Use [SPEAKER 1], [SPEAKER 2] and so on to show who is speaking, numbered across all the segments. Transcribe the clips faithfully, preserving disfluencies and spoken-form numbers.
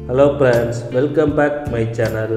[SPEAKER 1] Hello friends, welcome back my channel.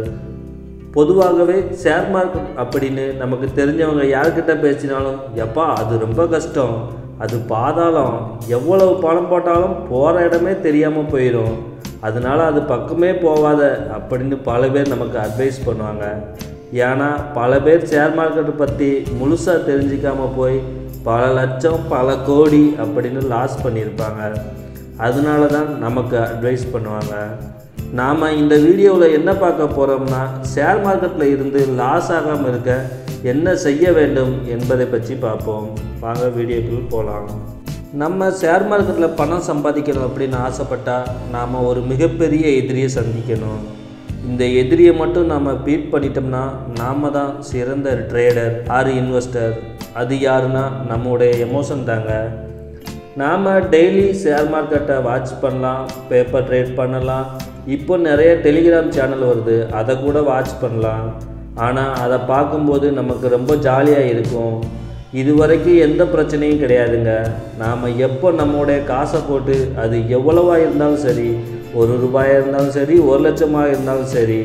[SPEAKER 1] பொதுவாகவே share market அப்படின்னு நமக்கு தெரிஞ்சவங்க யார்கிட்ட பேசினாலும் எப்பா அது ரொம்ப கஷ்டம், அது பாதாளம், எவ்வளவு பணம் போட்டாலும் போகிற இடமே தெரியாமல் போயிடும், அதனால் அது பக்கமே போகாத அப்படின்னு பல பேர் நமக்கு அட்வைஸ் பண்ணுவாங்க. ஏன்னா பல பேர் ஷேர் மார்க்கெட்டை பற்றி முழுசாக தெரிஞ்சிக்காமல் போய் பல லட்சம் பல கோடி அப்படின்னு லாஸ் பண்ணியிருப்பாங்க. அதனால தான் நமக்கு அட்வைஸ் பண்ணுவாங்க. நாம் இந்த வீடியோவில் என்ன பார்க்க போகிறோம்னா, ஷேர் மார்க்கெட்டில் இருந்து லாஸ் ஆகாமல் இருக்க என்ன செய்ய வேண்டும் என்பதை பற்றி பார்ப்போம். வாங்க வீடியோக்குள் போகலாம். நம்ம ஷேர் மார்க்கெட்டில் பணம் சம்பாதிக்கணும் அப்படின்னு ஆசைப்பட்டால் நாம் ஒரு மிகப்பெரிய எதிரியை சந்திக்கணும். இந்த எதிரியை மட்டும் நாம் பீட் பண்ணிட்டோம்னா நாம் தான் சிறந்த ட்ரேடர் ஆர் இன்வெஸ்டர். அது யாருன்னா நம்முடைய எமோஷன் தாங்க. நாம் டெய்லி ஷேர் மார்க்கெட்டை வாட்ச் பண்ணலாம், பேப்பர் ட்ரேட் பண்ணலாம், இப்போ நிறைய டெலிகிராம் சேனல் வருது, அதை கூட வாட்ச் பண்ணலாம். ஆனால் அதை பார்க்கும்போது நமக்கு ரொம்ப ஜாலியாக இருக்கும். இது வரைக்கும் எந்த பிரச்சனையும் கிடையாதுங்க. நாம் எப்போ நம்மளுடைய காசை போட்டு அது எவ்வளவாக இருந்தாலும் சரி, ஒரு ரூபாயாக இருந்தாலும் சரி, ஒரு லட்சமாக இருந்தாலும் சரி,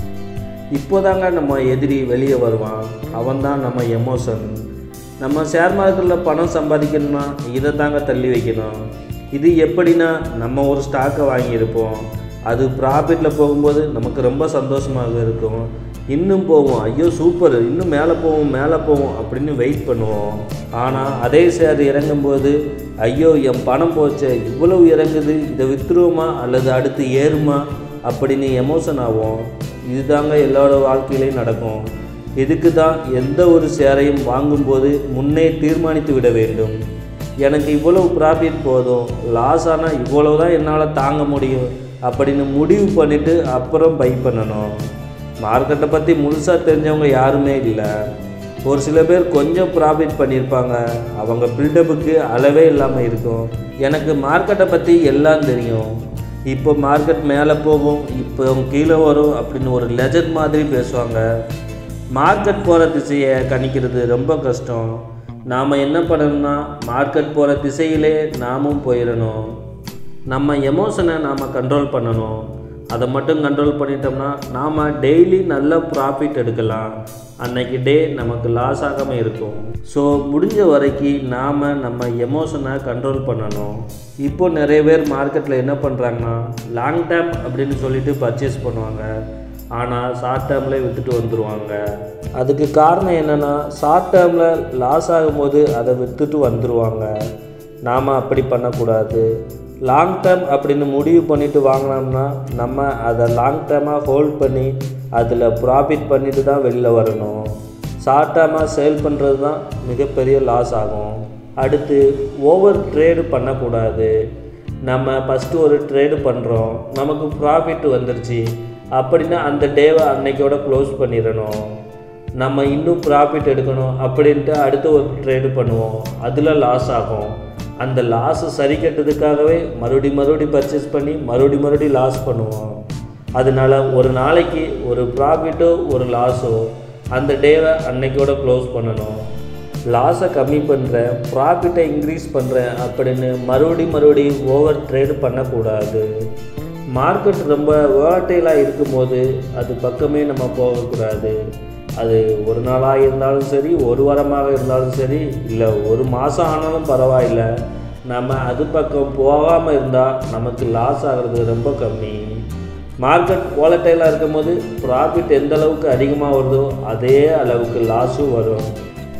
[SPEAKER 1] இப்போதாங்க நம்ம எதிரி வெளியே வருவான். அவன் தான் நம்ம எமோஷன். நம்ம ஷேர் மார்க்கெட்டில் பணம் சம்பாதிக்கணும்னா இதை தாங்க தள்ளி வைக்கணும். இது எப்படின்னா, நம்ம ஒரு ஸ்டாக்கை வாங்கியிருப்போம், அது ப்ராஃபிட்டில் போகும்போது நமக்கு ரொம்ப சந்தோஷமாக இருக்கும். இன்னும் போவோம், ஐயோ சூப்பர், இன்னும் மேலே போவோம் மேலே போவோம் அப்படின்னு வெயிட் பண்ணுவோம். ஆனால் அதே ஷேர் இறங்கும்போது ஐயோ என் பணம் போச்சே, இவ்வளவு இறங்குது, இதை விற்றுருவோமா அல்லது அடுத்து ஏறுமா அப்படின்னு எமோஷன் ஆகும். இதுதாங்க எல்லாரோட வாழ்க்கையிலையும் நடக்கும். இதுக்கு தான் எந்த ஒரு ஷேரையும் வாங்கும்போது முன்னே தீர்மானித்து விட வேண்டும். எனக்கு இவ்வளவு ப்ராஃபிட் போதும், லாஸ் ஆனால் இவ்வளவு தான் என்னால் தாங்க முடியும் அப்படின்னு முடிவு பண்ணிவிட்டு அப்புறம் பை பண்ணணும். மார்க்கெட்டை பற்றி முழுசாக தெரிஞ்சவங்க யாருமே இல்லை. ஒரு சில பேர் கொஞ்சம் ப்ராஃபிட் பண்ணியிருப்பாங்க, அவங்க பில்டப்புக்கு அளவே இல்லாமல் இருக்கும். எனக்கு மார்க்கெட்டை பற்றி எல்லாம் தெரியும், இப்போ மார்க்கெட் மேலே போகும், இப்போ கீழே வரும் அப்படின்னு ஒரு லெஜண்ட் மாதிரி பேசுவாங்க. மார்க்கெட் போகிற திசையை கணிக்கிறது ரொம்ப கஷ்டம். நாம் என்ன பண்ணணும்னா, மார்க்கெட் போகிற திசையிலே நாமும் போயிடணும். நம்ம எமோஷனை நாம் கண்ட்ரோல் பண்ணணும். அதை மட்டும் கண்ட்ரோல் பண்ணிட்டோம்னா நாம் டெய்லி நல்ல ப்ராஃபிட் எடுக்கலாம். அன்னைக்கு டே நமக்கு லாஸ் ஆகாமல் இருக்கும். ஸோ முடிஞ்ச வரைக்கும் நாம் நம்ம எமோஷனை கண்ட்ரோல் பண்ணணும். இப்போ நிறைய பேர் மார்க்கெட்டில் என்ன பண்ணுறாங்கன்னா, லாங் டேர்ம் அப்படின்னு சொல்லிட்டு பர்ச்சேஸ் பண்ணுவாங்க, ஆனால் ஷார்ட் டேர்மில் விற்றுட்டு வந்துடுவாங்க. அதுக்கு காரணம் என்னென்னா, ஷார்ட் டேர்மில் லாஸ் ஆகும்போது அதை விற்றுட்டு வந்துடுவாங்க. நாம் அப்படி பண்ணக்கூடாது. லாங் டேர்ம் அப்படின்னு முடிவு பண்ணிவிட்டு வாங்கினோம்னா நம்ம அதை லாங் டேர்மாக ஹோல்ட் பண்ணி அதில் ப்ராஃபிட் பண்ணிட்டு தான் வெளியில் வரணும். ஷார்ட் டேர்மாக சேல் பண்ணுறது தான் மிகப்பெரிய லாஸ் ஆகும். அடுத்து ஓவர் ட்ரேடு பண்ணக்கூடாது. நம்ம ஃபஸ்ட்டு ஒரு ட்ரேடு பண்ணுறோம், நமக்கு ப்ராஃபிட் வந்துருச்சு அப்படின்னா அந்த டேவை அன்னைக்கோட க்ளோஸ் பண்ணிடணும். நம்ம இன்னும் ப்ராஃபிட் எடுக்கணும் அப்படின்ட்டு அடுத்து ஒரு ட்ரேடு பண்ணுவோம், அதில் லாஸ் ஆகும். அந்த லாஸை சரி கட்டுறதுக்காகவே மறுபடி மறுபடி பர்ச்சேஸ் பண்ணி மறுபடி மறுபடி லாஸ் பண்ணுவோம். அதனால் ஒரு நாளைக்கு ஒரு ப்ராஃபிட்டோ ஒரு லாஸோ அந்த டேவை அன்னைக்கோட க்ளோஸ் பண்ணணும். லாஸை கம்மி பண்ணுறேன், ப்ராஃபிட்டை இன்க்ரீஸ் பண்ணுறேன் அப்படின்னு மறுபடி மறுபடி ஓவர் ட்ரேடு பண்ணக்கூடாது. மார்க்கெட் ரொம்ப வேர்டைலாக இருக்கும்போது அது பக்கமே நம்ம போகக்கூடாது. அது ஒரு நாளாக இருந்தாலும் சரி, ஒரு வாரமாக இருந்தாலும் சரி, இல்லை ஒரு மாதம் ஆனாலும் பரவாயில்ல, நம்ம அது பக்கம் போகாமல் இருந்தால் நமக்கு லாஸ் ஆகிறது ரொம்ப கம்மி. மார்க்கெட் வாலட்டைலாக இருக்கும்போது ப்ராஃபிட் எந்த அளவுக்கு அதிகமாக வருதோ அதே அளவுக்கு லாஸும் வரும்.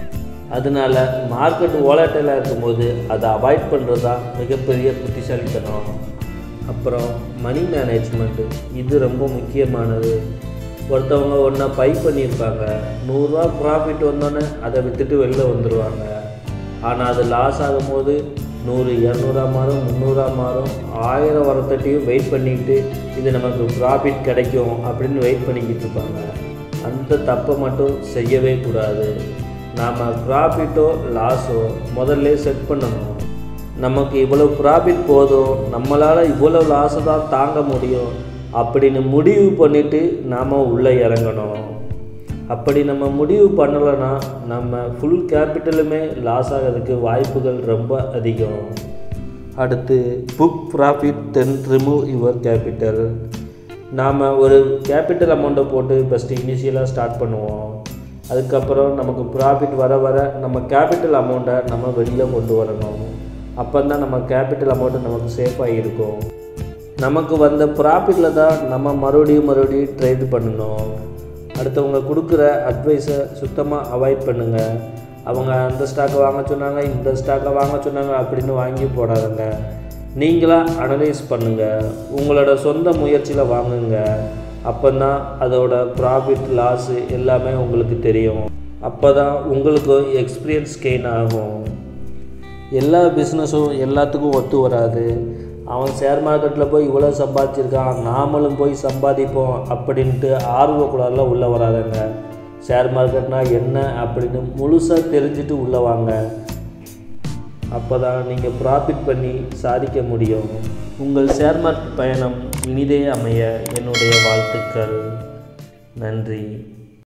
[SPEAKER 1] அதனால் மார்க்கெட் வாலட்டைலாக இருக்கும்போது அதை அவாய்ட் பண்ணுறது தான் மிகப்பெரிய புத்திசாலித்தனம். அப்புறம் மணி மேனேஜ்மெண்ட்டு, இது ரொம்ப முக்கியமானது. ஒருத்தவங்க ஒன்றா பை பண்ணியிருப்பாங்க, நூறுரூவா ப்ராஃபிட் வந்தோன்னே அதை விற்றுட்டு வெளில வந்துடுவாங்க. ஆனால் அது லாஸ் ஆகும்போது நூறு இரநூறா மாறும், முந்நூறா மாறும், ஆயிரம் வரத்தட்டியும் வெயிட் பண்ணிக்கிட்டு இது நமக்கு ப்ராஃபிட் கிடைக்கும் அப்படின்னு வெயிட் பண்ணிக்கிட்டு இருப்பாங்க. அந்த தப்பை மட்டும் செய்யவே கூடாது. நாம் ப்ராஃபிட்டோ லாஸோ முதல்ல செட் பண்ணணும். நமக்கு இவ்வளோ ப்ராஃபிட் போதும், நம்மளால் இவ்வளோ லாஸை தான் தாங்க முடியும் அப்படின்னு முடிவு பண்ணிவிட்டு நாம் உள்ளே இறங்கணும். அப்படி நம்ம முடிவு பண்ணலைன்னா நம்ம ஃபுல் கேபிட்டலுமே லாஸ் ஆகிறதுக்கு வாய்ப்புகள் ரொம்ப அதிகம். அடுத்து book profit then remove your capital. நாம் ஒரு கேபிட்டல் அமௌண்ட்டை போட்டு ஃபஸ்ட்டு இனிஷியலாக ஸ்டார்ட் பண்ணுவோம். அதுக்கப்புறம் நமக்கு ப்ராஃபிட் வர வர நம்ம கேபிட்டல் அமௌண்ட்டை நம்ம வெளியில் கொண்டு வரணும். அப்போ தான் நம்ம கேபிட்டல் அமௌண்ட்டு நமக்கு சேஃபாக இருக்கும். நமக்கு வந்த ப்ராஃபிட்டில் தான் நம்ம மறுபடியும் மறுபடியும் ட்ரேட் பண்ணணும். அடுத்தவங்க கொடுக்குற அட்வைஸை சுத்தமாக அவாய்ட் பண்ணுங்கள். அவங்க அந்த ஸ்டாக்கை வாங்க சொன்னாங்க, இந்த ஸ்டாக்கை வாங்க சொன்னாங்க அப்படின்னு வாங்கி போடாதுங்க. நீங்களாக அனலைஸ் பண்ணுங்கள், உங்களோட சொந்த முயற்சியில் வாங்குங்க. அப்போ தான் அதோட ப்ராஃபிட் லாஸு எல்லாமே உங்களுக்கு தெரியும். அப்போ தான் உங்களுக்கு எக்ஸ்பீரியன்ஸ் கெயின் ஆகும். எல்லா பிஸ்னஸும் எல்லாத்துக்கும் ஒத்து வராது. அவன் ஷேர் மார்க்கெட்டில் போய் இவ்வளோ சம்பாதிச்சிருக்கான், நாமளும் போய் சம்பாதிப்போம் அப்படின்ட்டு ஆர்வக்குள்ளாரில் உள்ளே வராதுங்க. ஷேர் மார்க்கெட்னால் என்ன அப்படின்னு முழுசாக தெரிஞ்சுட்டு உள்ளே வாங்க. அப்போ தான் நீங்கள் ப்ராஃபிட் பண்ணி சாதிக்க முடியும். உங்கள் ஷேர் மார்க்கெட் பயணம் இனிதே அமைய என்னுடைய வாழ்த்துக்கள். நன்றி.